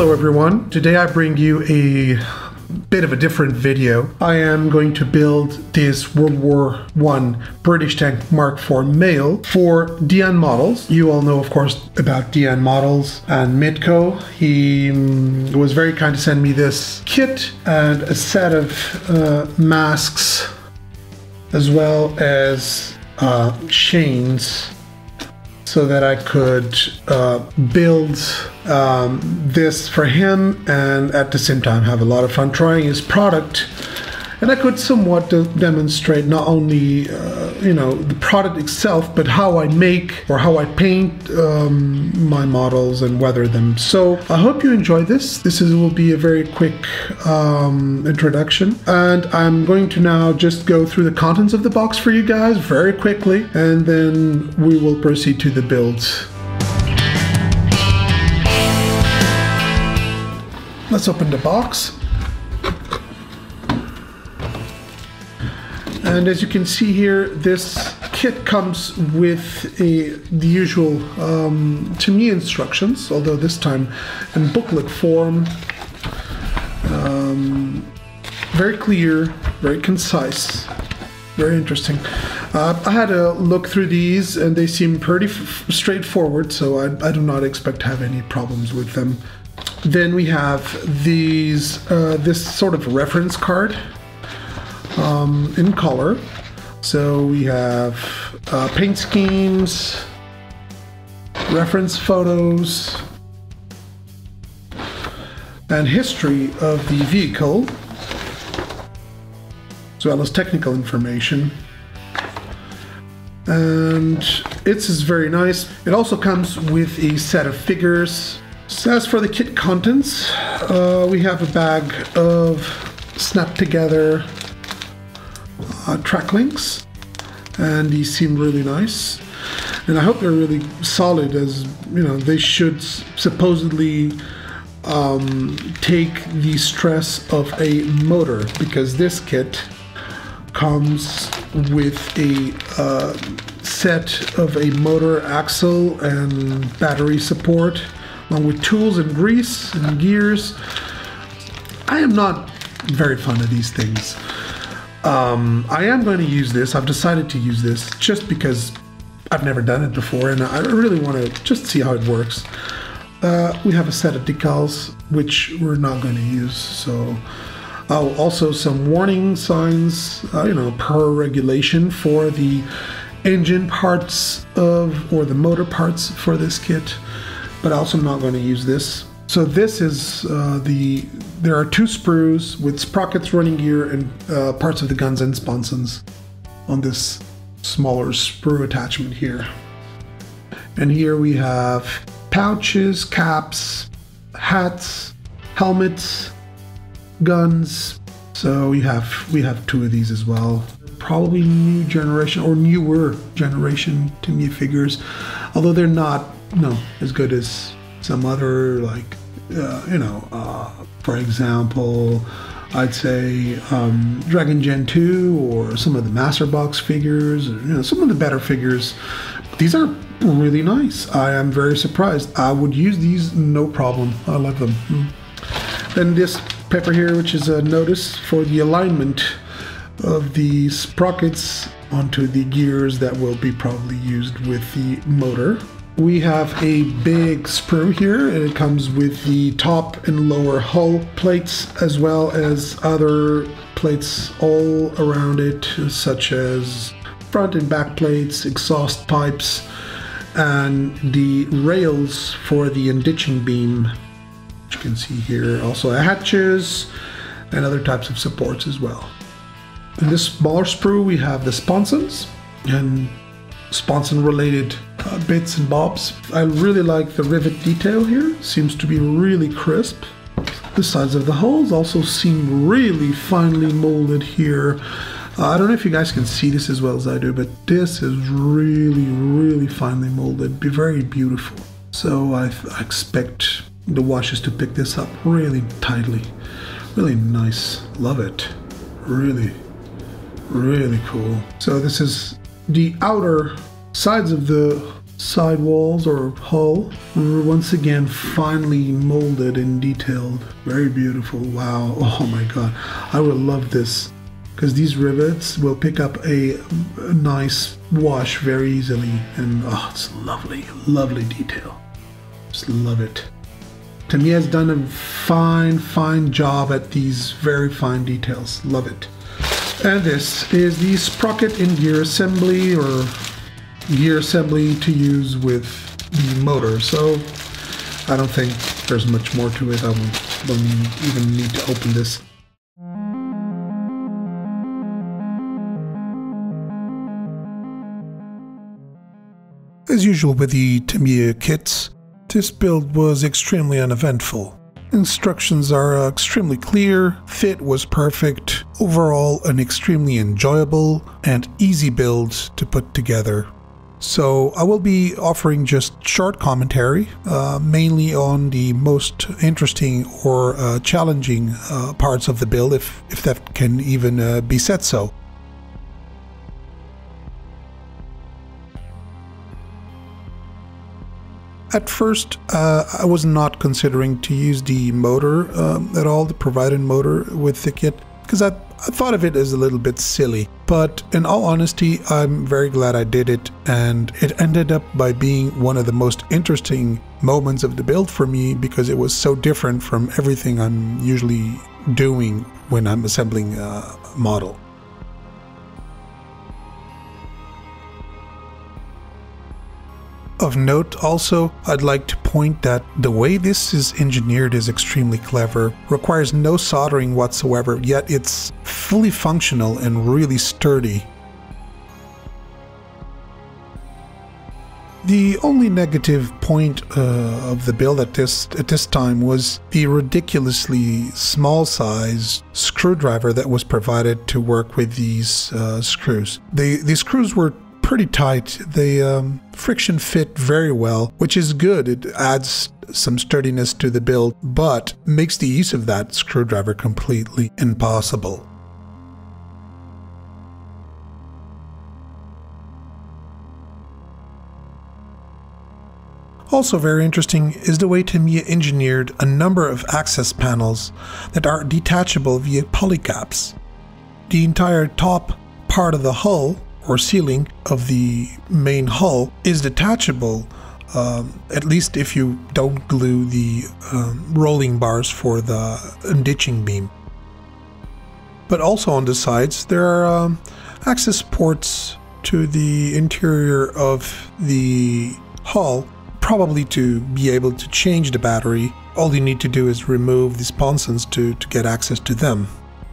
Hello everyone, today I bring you a bit of a different video. I am going to build this World War I British tank Mark IV male for Dion Models. You all know of course about Dion Models and Mitko. He was very kind to send me this kit and a set of masks as well as chains so that I could build this for him and at the same time have a lot of fun trying his product. And I could somewhat demonstrate not only the product itself, but how I make or how I paint my models and weather them. So I hope you enjoy this. This will be a very quick introduction, and I'm going to now just go through the contents of the box for you guys very quickly, and then we will proceed to the build. Let's open the box. And as you can see here, this kit comes with the usual Tamiya instructions, although this time in booklet form. Very clear, very concise, very interesting. I had a look through these and they seem pretty straightforward, so I do not expect to have any problems with them. Then we have these this sort of reference card. In color. So we have paint schemes, reference photos, and history of the vehicle, as well as technical information. And it's very nice. It also comes with a set of figures. So as for the kit contents, we have a bag of snapped together track links, and these seem really nice, and I hope they're really solid, as you know they should supposedly take the stress of a motor, because this kit comes with a set of a motor axle and battery support, along with tools and grease and gears. I am not very fond of these things. I am going to use this. I've decided to use this just because I've never done it before and I really want to just see how it works. We have a set of decals which we're not going to use, so also some warning signs, per regulation for the engine parts or the motor parts for this kit, but also I'm not going to use this. So this is there are two sprues with sprockets, running gear, and parts of the guns and sponsons on this smaller sprue attachment here. And here we have pouches, caps, hats, helmets, guns. So we have two of these as well. Probably new generation or newer generation Tamiya figures, although they're not as good as some other, like for example, I'd say Dragon Gen 2 or some of the Master Box figures, or, some of the better figures. These are really nice. I am very surprised. I would use these no problem. I love them. Then this paper here, which is a notice for the alignment of the sprockets onto the gears that will be probably used with the motor. We have a big sprue here, and it comes with the top and lower hull plates, as well as other plates all around it, such as front and back plates, exhaust pipes, and the rails for the unditching beam, which you can see here. Also hatches and other types of supports as well. In this smaller sprue, we have the sponsons and sponson related bits and bobs. I really like the rivet detail here. Seems to be really crisp. The sides of the hulls also seem really finely molded here. I don't know if you guys can see this as well as I do, but this is really finely molded. Be very beautiful. So I expect the washes to pick this up really tightly. Really nice. Love it. Really cool. So this is the outer sides of the sidewalls or hull were once again finely molded and detailed. Very beautiful. Wow. Oh my god. I would love this, because these rivets will pick up a nice wash very easily, and oh, it's lovely, lovely detail. Just love it. Tamiya has done a fine job at these very fine details. Love it. And this is the sprocket and gear assembly, or gear assembly to use with the motor. So I don't think there's much more to it. I don't even need to open this. As usual with the Tamiya kits, this build was extremely uneventful. Instructions are extremely clear, fit was perfect, overall an extremely enjoyable and easy build to put together. So I will be offering just short commentary, mainly on the most interesting or challenging parts of the build, if that can even be said so. At first, I was not considering to use the motor at all, the provided motor with the kit, because I thought of it as a little bit silly. But in all honesty, I'm very glad I did it, and it ended up by being one of the most interesting moments of the build for me, because it was so different from everything I'm usually doing when I'm assembling a model. Of note also, I'd like to point that the way this is engineered is extremely clever, requires no soldering whatsoever, yet it's fully functional and really sturdy. The only negative point of the build at this time was the ridiculously small size screwdriver that was provided to work with these screws. The screws were pretty tight. They friction fit very well, which is good. It adds some sturdiness to the build, but makes the use of that screwdriver completely impossible. Also very interesting is the way Tamiya engineered a number of access panels that are detachable via polycaps. The entire top part of the hull or ceiling of the main hull is detachable, at least if you don't glue the rolling bars for the unditching beam. But also on the sides there are access ports to the interior of the hull, probably to be able to change the battery. All you need to do is remove the sponsons to get access to them.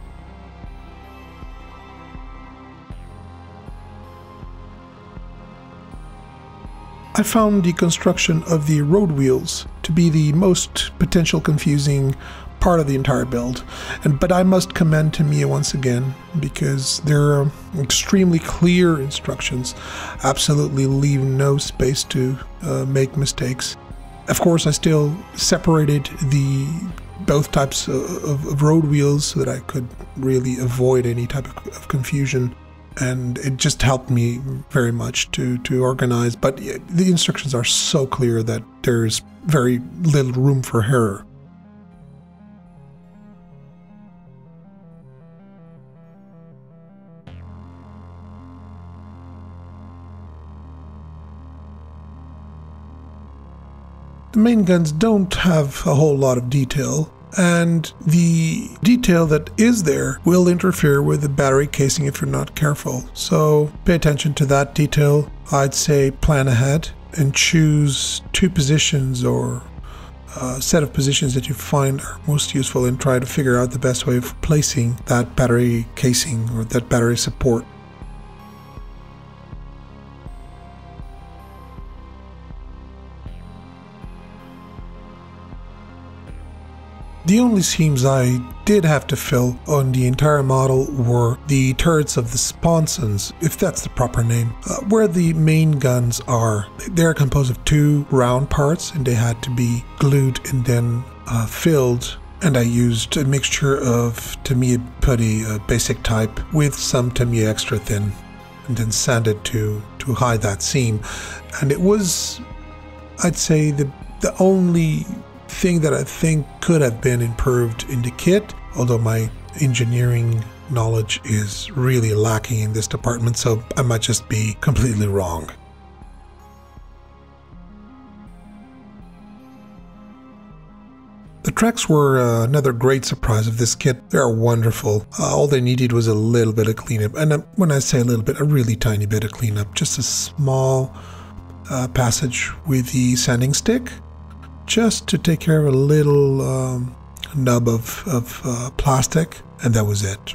I found the construction of the road wheels to be the most potential confusing part of the entire build, but I must commend Tamiya once again, because there are extremely clear instructions, absolutely leave no space to make mistakes. Of course, I still separated both types of road wheels so that I could really avoid any type of confusion. And it just helped me very much to organize. But the instructions are so clear that there's very little room for error. The main guns don't have a whole lot of detail, and the detail that is there will interfere with the battery casing if you're not careful. So pay attention to that detail. I'd say plan ahead and choose two positions or a set of positions that you find are most useful, and try to figure out the best way of placing that battery casing or that battery support. The only seams I did have to fill on the entire model were the turrets of the sponsons, if that's the proper name, where the main guns are. They're composed of two round parts, and they had to be glued and then filled. And I used a mixture of Tamiya putty, basic type, with some Tamiya extra thin. and then sanded to hide that seam. And it was, I'd say, the only thing that I think could have been improved in the kit, although my engineering knowledge is really lacking in this department, so I might just be completely wrong. The tracks were another great surprise of this kit. They are wonderful. All they needed was a little bit of cleanup, and when I say a little bit, a really tiny bit of cleanup, just a small passage with the sanding stick, just to take care of a little nub of plastic, and that was it.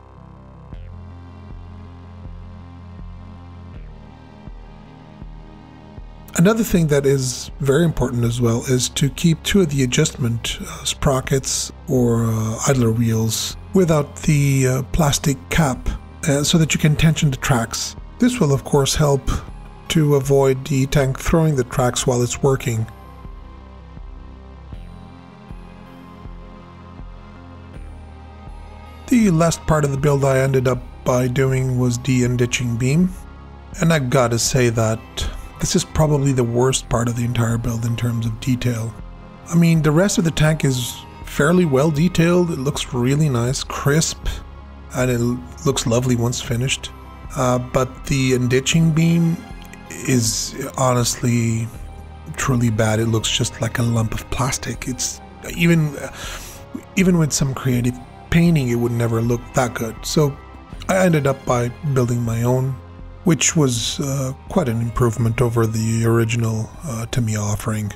Another thing that is very important as well is to keep two of the adjustment sprockets or idler wheels without the plastic cap so that you can tension the tracks. This will of course help to avoid the tank throwing the tracks while it's working. The last part of the build I ended up by doing was the unditching beam, and I gotta say that this is probably the worst part of the entire build in terms of detail. I mean, the rest of the tank is fairly well detailed. It looks really nice, crisp, and it looks lovely once finished. But the unditching beam is honestly truly bad. It looks just like a lump of plastic. It's even with some creative painting, it would never look that good. So I ended up by building my own, which was quite an improvement over the original Tamiya offering.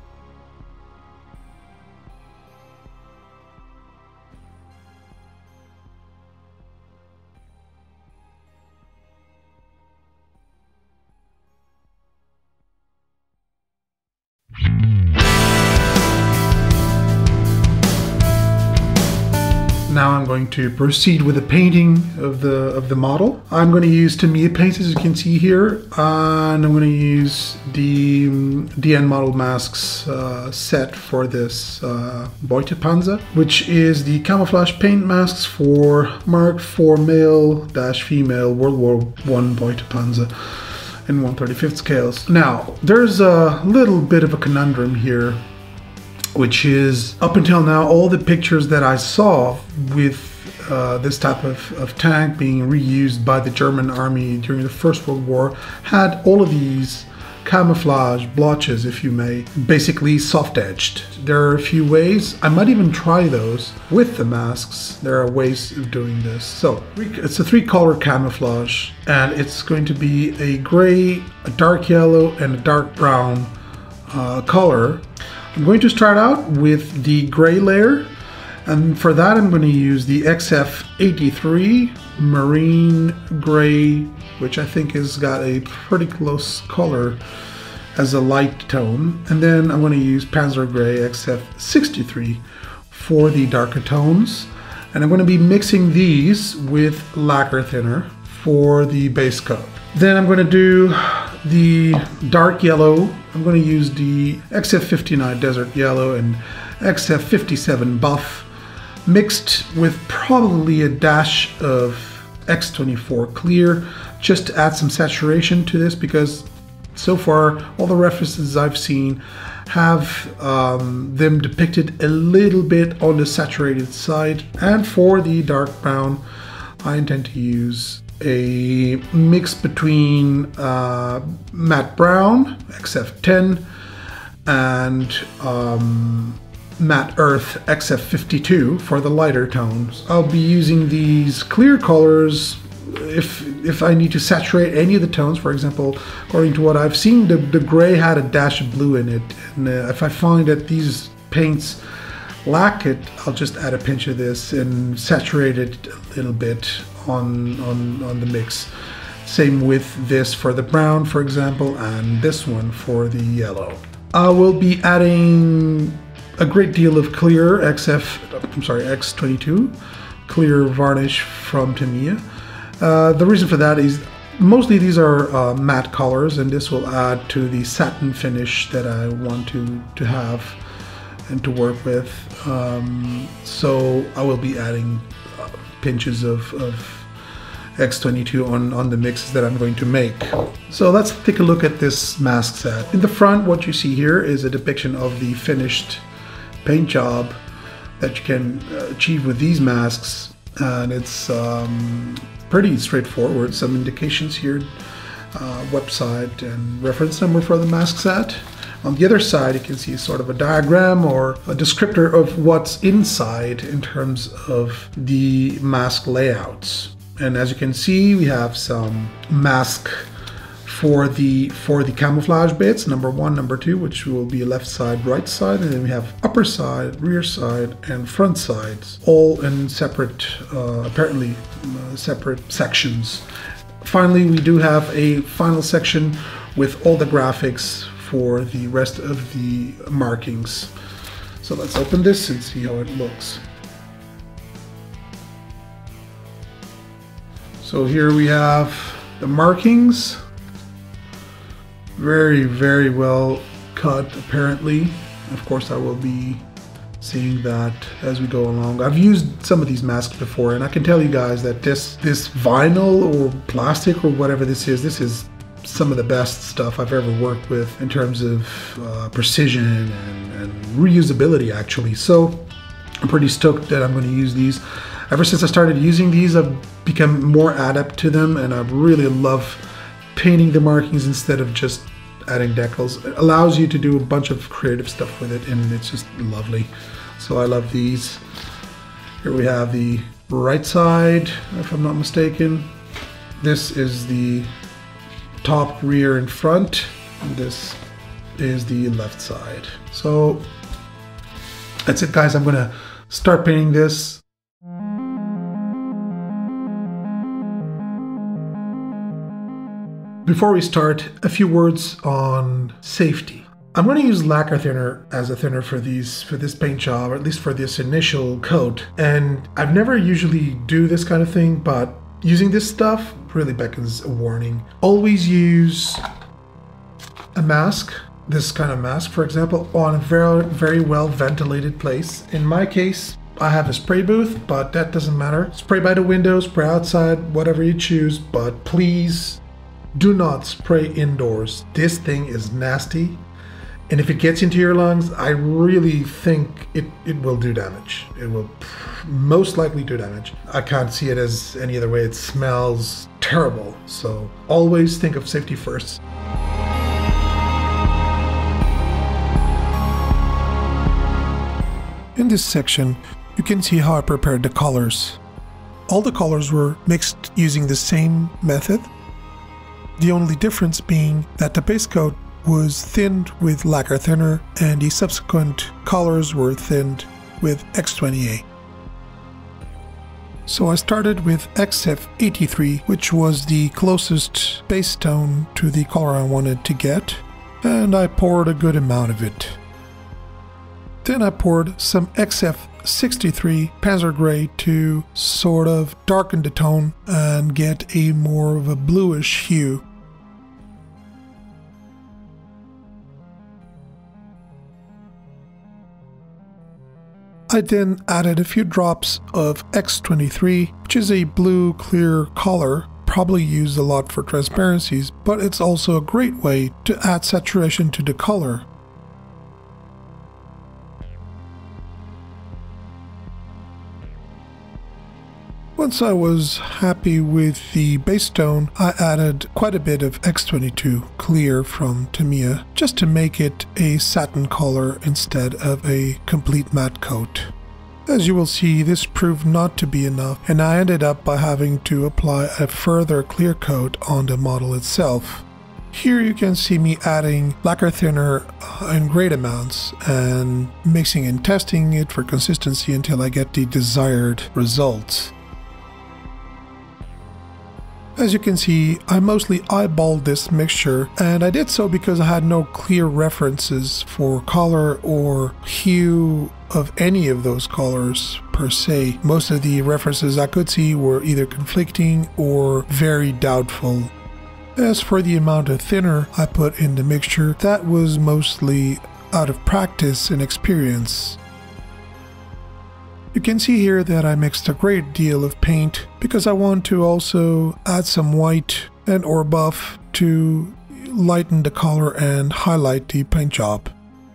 Now I'm going to proceed with the painting of the model. I'm going to use Tamiya paints, as you can see here, and I'm going to use the DN model masks set for this Beutepanzer, which is the camouflage paint masks for Mark IV male-female World War I Beutepanzer in 1/35 scales. Now, there's a little bit of a conundrum here, which is, up until now, all the pictures that I saw with this type of tank being reused by the German army during the First World War had all of these camouflage blotches, if you may, basically soft-edged. There are a few ways. I might even try those with the masks. There are ways of doing this. So it's a 3-color camouflage, and it's going to be a gray, a dark yellow, and a dark brown color. I'm going to start out with the gray layer, and for that I'm going to use the XF83 Marine Gray, which I think has got a pretty close color as a light tone, and then I'm going to use Panzer Gray XF63 for the darker tones, and I'm going to be mixing these with lacquer thinner for the base coat. Then I'm going to do the dark yellow. I'm going to use the XF59 Desert Yellow and XF57 Buff mixed with probably a dash of X24 Clear, just to add some saturation to this, because so far all the references I've seen have them depicted a little bit on the saturated side. And for the dark brown, I intend to use a mix between matte brown XF10 and matte earth XF52 for the lighter tones. I'll be using these clear colors if I need to saturate any of the tones. For example, according to what I've seen, the gray had a dash of blue in it, and if I find that these paints lack it, I'll just add a pinch of this and saturate it a little bit on the mix. Same with this for the brown, for example, and this one for the yellow. I will be adding a great deal of clear X22 clear varnish from Tamiya. The reason for that is mostly these are matte colors, and this will add to the satin finish that I want to have and to work with. So I will be adding pinches of X22 on the mixes that I'm going to make. So let's take a look at this mask set. In the front, what you see here is a depiction of the finished paint job that you can achieve with these masks, and it's pretty straightforward. Some indications here, website and reference number for the mask set. On the other side, you can see sort of a diagram or a descriptor of what's inside in terms of the mask layouts. And as you can see, we have some mask for the camouflage bits, number 1, number 2, which will be left side, right side, and then we have upper side, rear side, and front sides, all in separate, apparently separate sections. Finally, we do have a final section with all the graphics for the rest of the markings. So let's open this and see how it looks. So here we have the markings. Very, very well cut, apparently. Of course, I will be seeing that as we go along. I've used some of these masks before, and I can tell you guys that this vinyl or plastic or whatever this is some of the best stuff I've ever worked with in terms of precision and reusability, actually. So I'm pretty stoked that I'm going to use these. Ever since I started using these, I've become more adept to them, and I really love painting the markings instead of just adding decals. It allows you to do a bunch of creative stuff with it, and it's just lovely. So I love these. Here we have the right side, if I'm not mistaken. This is the top, rear, and front. And this is the left side. So that's it, guys. I'm gonna start painting this. Before we start, a few words on safety. I'm going to use lacquer thinner as a thinner for this paint job, or at least for this initial coat. And I've never usually do this kind of thing, but using this stuff really beckons a warning. Always use a mask, this kind of mask, for example, on a very, very well ventilated place. In my case, I have a spray booth, but that doesn't matter. Spray by the window, spray outside, whatever you choose, but please do not spray indoors. This thing is nasty, and if it gets into your lungs, I really think it will do damage. It will most likely do damage. I can't see it as any other way. It smells terrible, so always think of safety first. In this section, you can see how I prepared the colors. All the colors were mixed using the same method. The only difference being that the base coat was thinned with lacquer thinner and the subsequent colors were thinned with X20A. So I started with XF83, which was the closest base tone to the color I wanted to get, and I poured a good amount of it. Then I poured some XF63 Panzer Gray to sort of darken the tone and get a more of a bluish hue. I then added a few drops of X23, which is a blue clear color, probably used a lot for transparencies, but it's also a great way to add saturation to the color. Once I was happy with the base tone, I added quite a bit of X22 clear from Tamiya just to make it a satin color instead of a complete matte coat. As you will see, this proved not to be enough, and I ended up by having to apply a further clear coat on the model itself. Here you can see me adding lacquer thinner in great amounts and mixing and testing it for consistency until I get the desired results. As you can see, I mostly eyeballed this mixture, and I did so because I had no clear references for color or hue of any of those colors per se. Most of the references I could see were either conflicting or very doubtful. As for the amount of thinner I put in the mixture, that was mostly out of practice and experience. You can see here that I mixed a great deal of paint because I want to also add some white and or buff to lighten the color and highlight the paint job.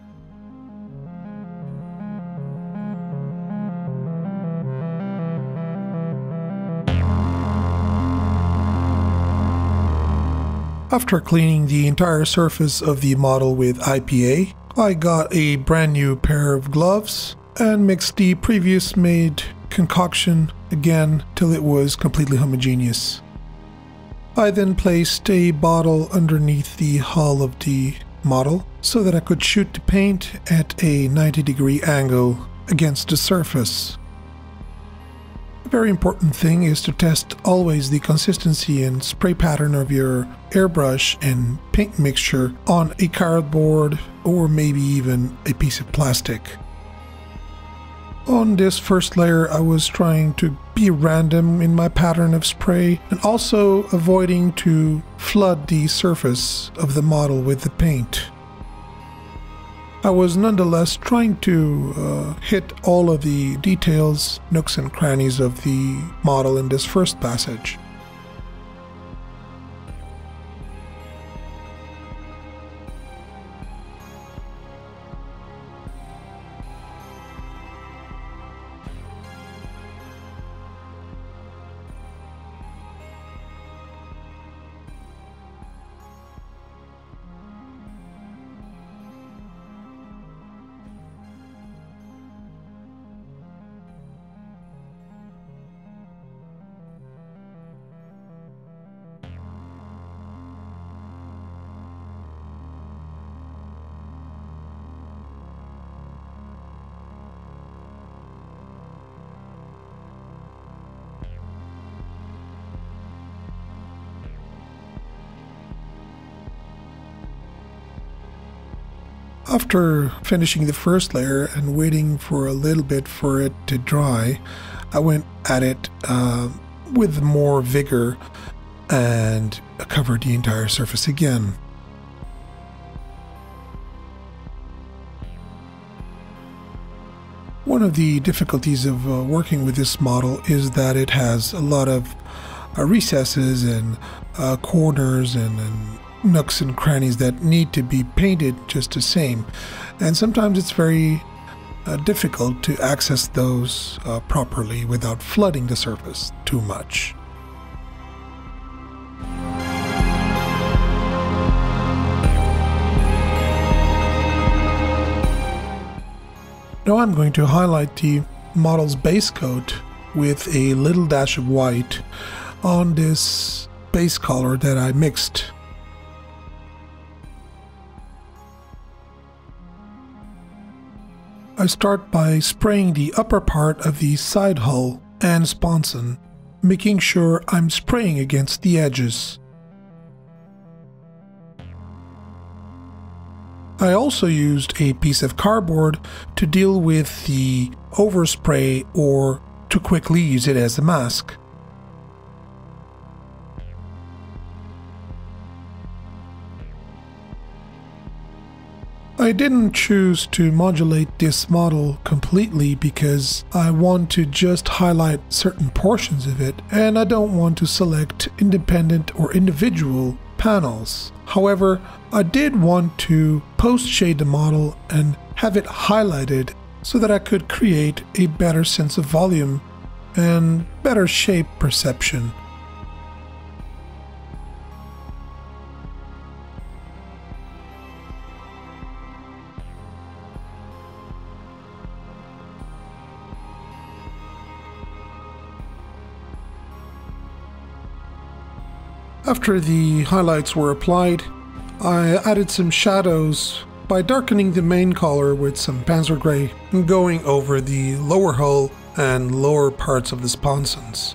After cleaning the entire surface of the model with IPA, I got a brand new pair of gloves and mixed the previous made concoction again till it was completely homogeneous. I then placed a bottle underneath the hull of the model so that I could shoot the paint at a 90-degree angle against the surface. A very important thing is to test always the consistency and spray pattern of your airbrush and paint mixture on a cardboard or maybe even a piece of plastic. On this first layer, I was trying to be random in my pattern of spray and also avoiding to flood the surface of the model with the paint. I was nonetheless trying to hit all of the details, nooks and crannies of the model in this first passage. After finishing the first layer and waiting for a little bit for it to dry, I went at it with more vigor and covered the entire surface again. One of the difficulties of working with this model is that it has a lot of recesses and corners and nooks and crannies that need to be painted just the same, and sometimes it's very difficult to access those properly without flooding the surface too much. Now I'm going to highlight the model's base coat with a little dash of white on this base color that I mixed. I start by spraying the upper part of the side hull and sponson, making sure I'm spraying against the edges. I also used a piece of cardboard to deal with the overspray or to quickly use it as a mask. I didn't choose to modulate this model completely because I want to just highlight certain portions of it and I don't want to select independent or individual panels. However, I did want to post-shade the model and have it highlighted so that I could create a better sense of volume and better shape perception. After the highlights were applied, I added some shadows by darkening the main color with some panzer gray and going over the lower hull and lower parts of the sponsons.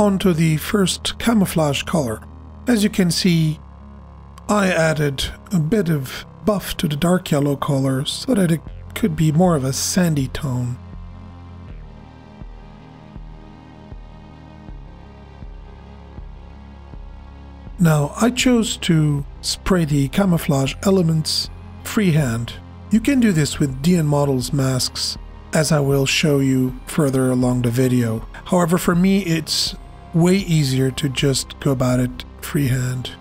onto the first camouflage color. As you can see, I added a bit of buff to the dark yellow color so that it could be more of a sandy tone. Now, I chose to spray the camouflage elements freehand. You can do this with DN Models masks, as I will show you further along the video. However, for me, it's way easier to just go about it freehand.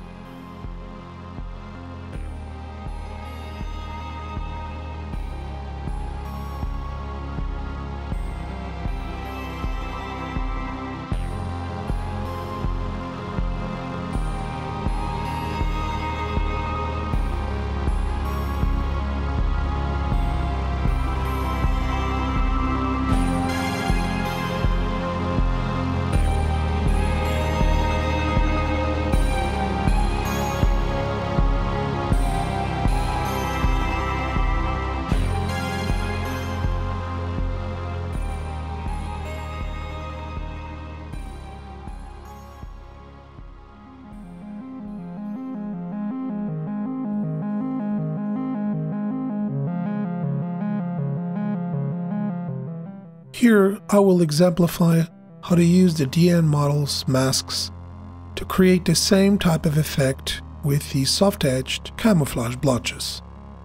Here, I will exemplify how to use the DN Models masks to create the same type of effect with the soft-edged camouflage blotches.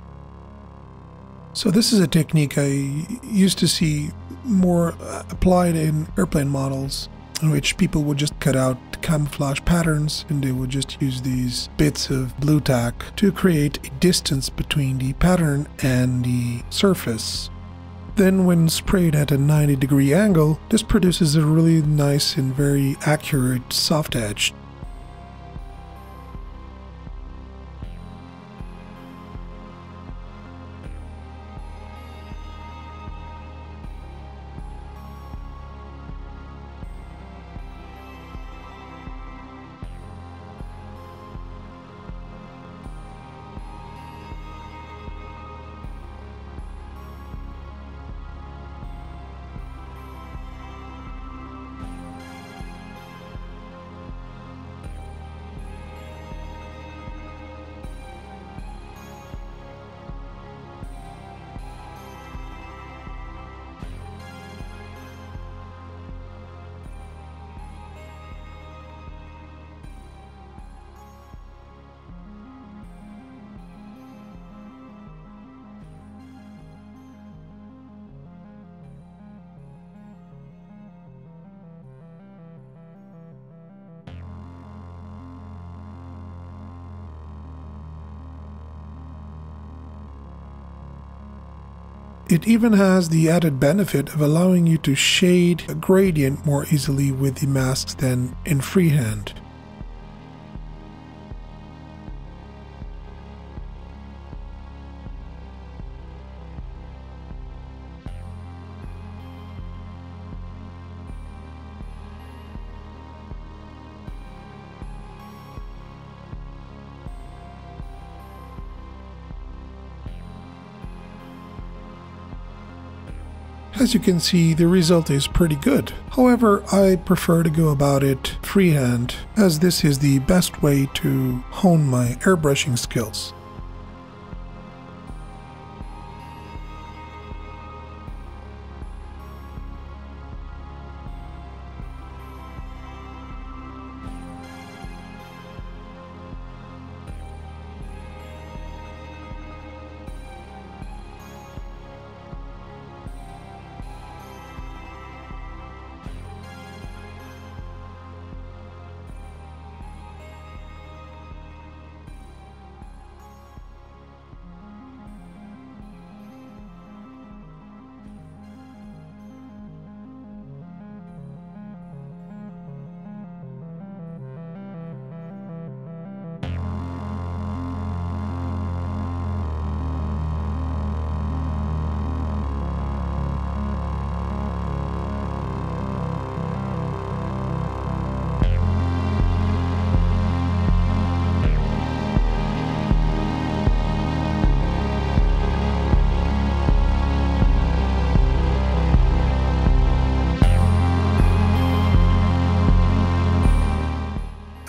So this is a technique I used to see more applied in airplane models, in which people would just cut out the camouflage patterns and they would just use these bits of blue tack to create a distance between the pattern and the surface. Then when sprayed at a 90-degree angle, this produces a really nice and very accurate soft edge. It even has the added benefit of allowing you to shade a gradient more easily with the masks than in freehand. As you can see, the result is pretty good. However, I prefer to go about it freehand, as this is the best way to hone my airbrushing skills.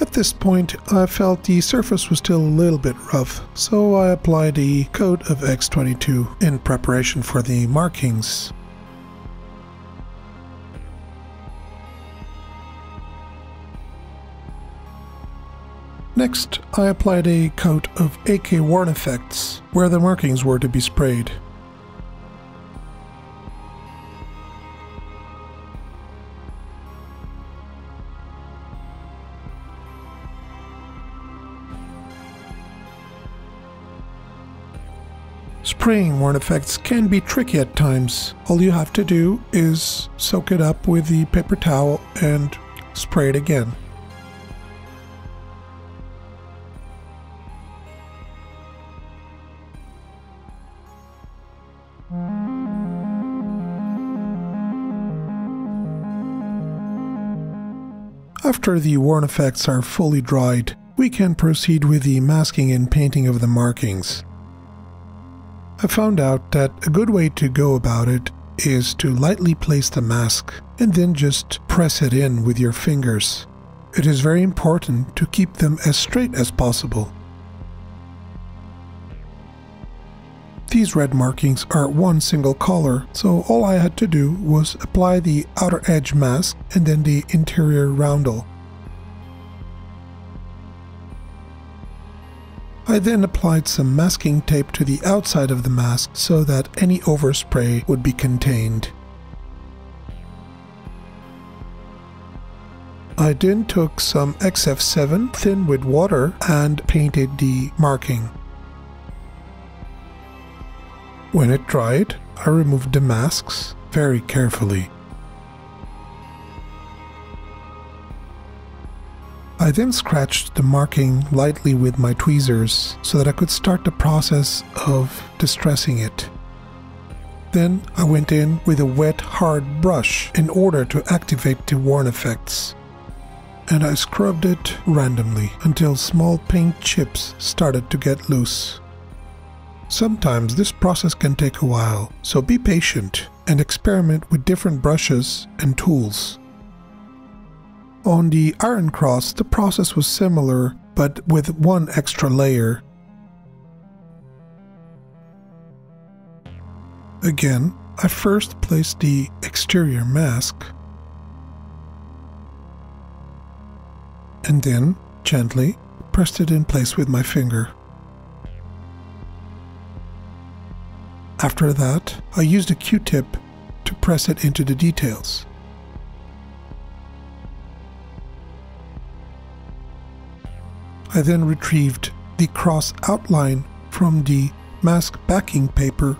At this point, I felt the surface was still a little bit rough, so I applied a coat of X22 in preparation for the markings. Next, I applied a coat of AK Worn Effects where the markings were to be sprayed. Spraying worn effects can be tricky at times. All you have to do is soak it up with the paper towel and spray it again. After the worn effects are fully dried, we can proceed with the masking and painting of the markings. I found out that a good way to go about it is to lightly place the mask and then just press it in with your fingers. It is very important to keep them as straight as possible. These red markings are one single color, so all I had to do was apply the outer edge mask and then the interior roundel. I then applied some masking tape to the outside of the mask so that any overspray would be contained. I then took some XF7 thinned with water and painted the marking. When it dried, I removed the masks very carefully. I then scratched the marking lightly with my tweezers so that I could start the process of distressing it. Then I went in with a wet, hard brush in order to activate the worn effects. And I scrubbed it randomly until small paint chips started to get loose. Sometimes this process can take a while, so be patient and experiment with different brushes and tools. On the Iron Cross, the process was similar, but with one extra layer. Again, I first placed the exterior mask, and then gently pressed it in place with my finger. After that, I used a Q-tip to press it into the details. I then retrieved the cross outline from the mask backing paper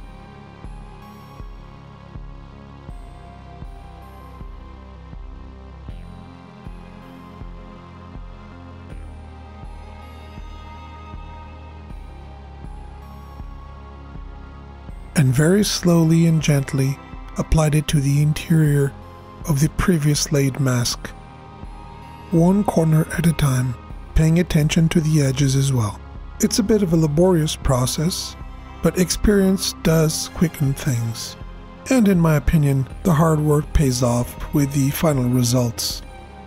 and very slowly and gently applied it to the interior of the previous laid mask, one corner at a time, paying attention to the edges as well. It's a bit of a laborious process, but experience does quicken things. And in my opinion, the hard work pays off with the final results.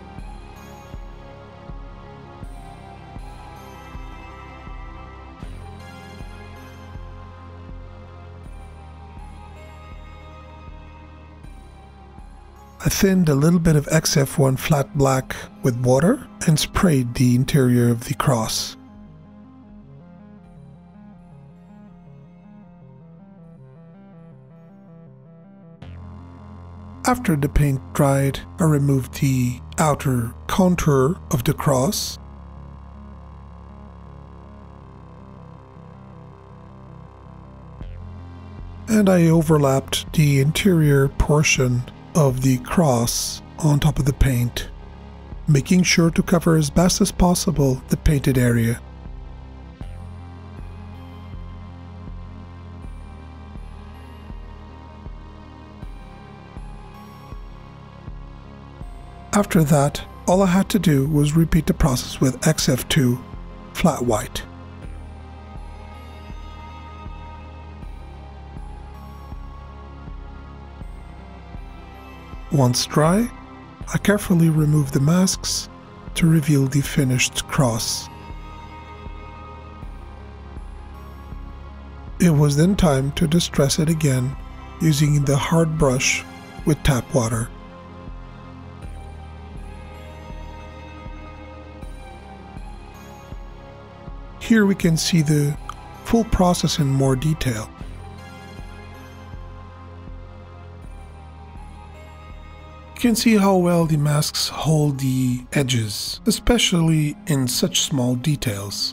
I thinned a little bit of XF1 flat black with water and sprayed the interior of the cross. After the paint dried, I removed the outer contour of the cross and I overlapped the interior portion of the cross on top of the paint, making sure to cover as best as possible the painted area. After that, all I had to do was repeat the process with XF2 flat white. Once dry, I carefully removed the masks to reveal the finished cross. It was then time to distress it again using the hard brush with tap water. Here we can see the full process in more detail. You can see how well the masks hold the edges, especially in such small details.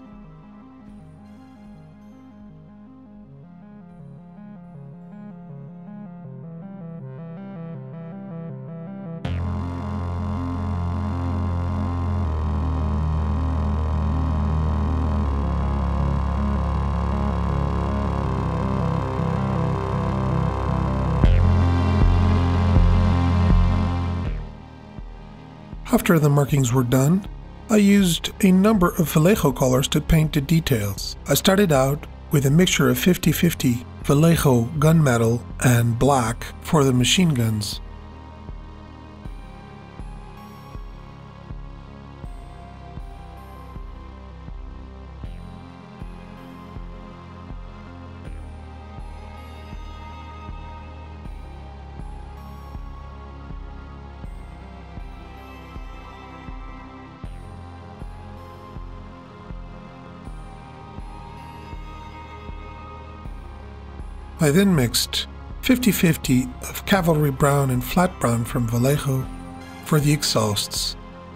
After the markings were done, I used a number of Vallejo colors to paint the details. I started out with a mixture of 50-50 Vallejo gunmetal and black for the machine guns. I then mixed 50-50 of cavalry brown and flat brown from Vallejo for the exhausts.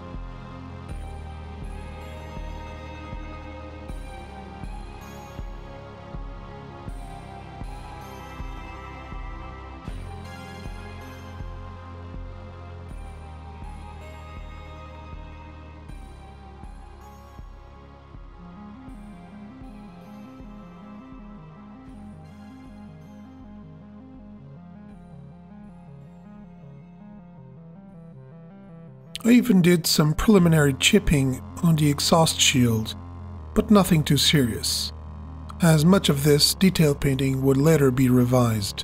I even did some preliminary chipping on the exhaust shield, but nothing too serious, as much of this detail painting would later be revised.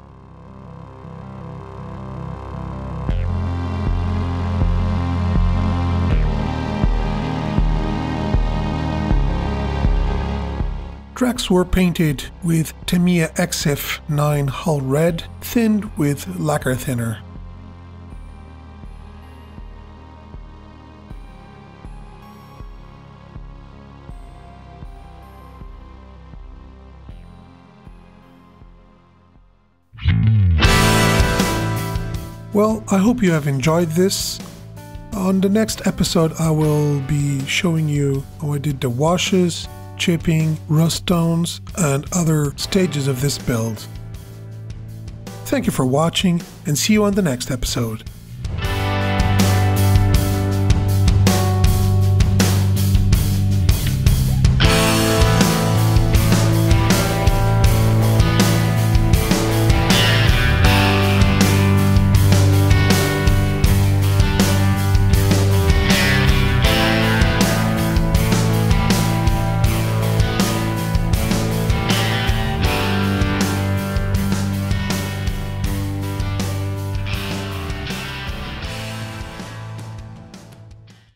Tracks were painted with Tamiya XF9 hull red, thinned with lacquer thinner. Well, I hope you have enjoyed this. On the next episode, I will be showing you how I did the washes, chipping, rust tones, and other stages of this build. Thank you for watching, and see you on the next episode.